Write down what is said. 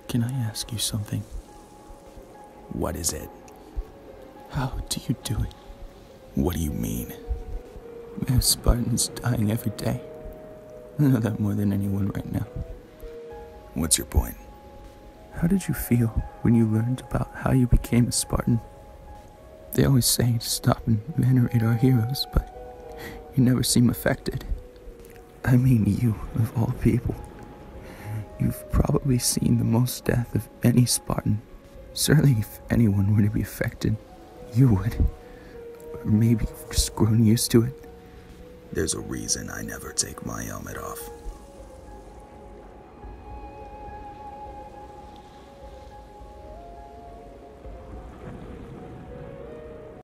Can I ask you something? What is it? How do you do it? What do you mean? There's Spartans dying every day. I know that more than anyone right now. What's your point? How did you feel when you learned about how you became a Spartan? They always say to stop and venerate our heroes, but you never seem affected. I mean you, of all people. You've probably seen the most death of any Spartan. Certainly if anyone were to be affected, you would. Or maybe you've just grown used to it. There's a reason I never take my helmet off.